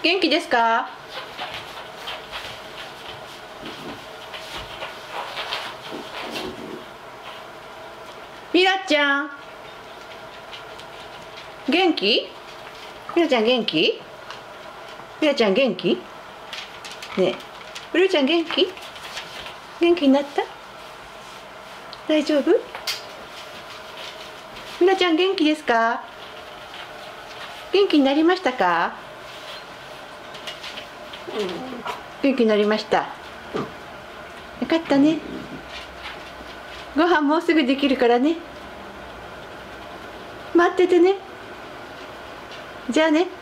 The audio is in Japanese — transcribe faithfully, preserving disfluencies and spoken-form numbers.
元気ですか？ミラちゃん元気？ミラちゃん元気？ミラちゃん元気？ねえ、ミラちゃん元気？元気になった？大丈夫？ミラちゃん元気ですか？元気になりましたか？元気になりました。よかったね。ご飯もうすぐできるからね。待っててね。じゃあね。